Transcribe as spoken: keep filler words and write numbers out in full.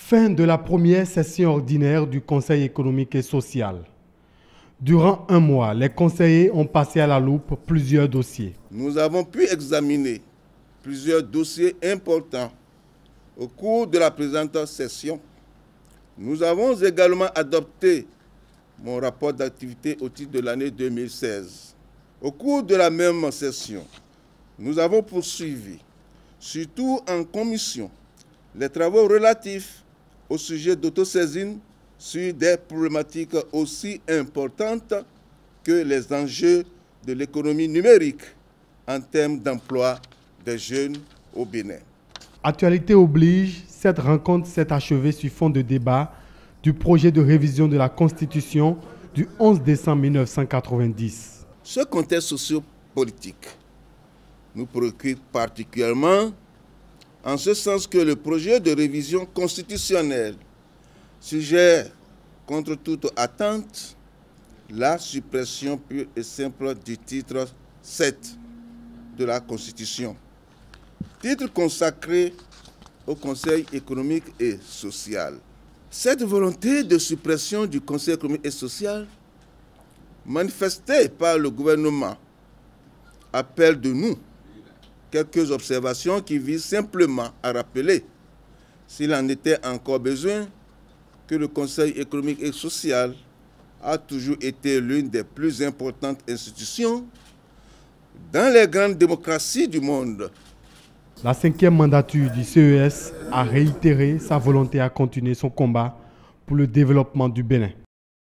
Fin de la première session ordinaire du Conseil économique et social. Durant un mois, les conseillers ont passé à la loupe plusieurs dossiers. Nous avons pu examiner plusieurs dossiers importants au cours de la présente session. Nous avons également adopté mon rapport d'activité au titre de l'année deux mille seize. Au cours de la même session, nous avons poursuivi, surtout en commission, les travaux relatifs au sujet d'autosaisine sur des problématiques aussi importantes que les enjeux de l'économie numérique en termes d'emploi des jeunes au Bénin. Actualité oblige, cette rencontre s'est achevée sur fond de débat du projet de révision de la Constitution du onze décembre mille neuf cent quatre-vingt-dix. Ce contexte sociopolitique nous préoccupe particulièrement en ce sens que le projet de révision constitutionnelle suggère contre toute attente la suppression pure et simple du titre sept de la Constitution, titre consacré au Conseil économique et social. Cette volonté de suppression du Conseil économique et social, manifestée par le gouvernement, appelle de nous quelques observations qui visent simplement à rappeler, s'il en était encore besoin, que le Conseil économique et social a toujours été l'une des plus importantes institutions dans les grandes démocraties du monde. La cinquième mandature du C E S a réitéré sa volonté à continuer son combat pour le développement du Bénin.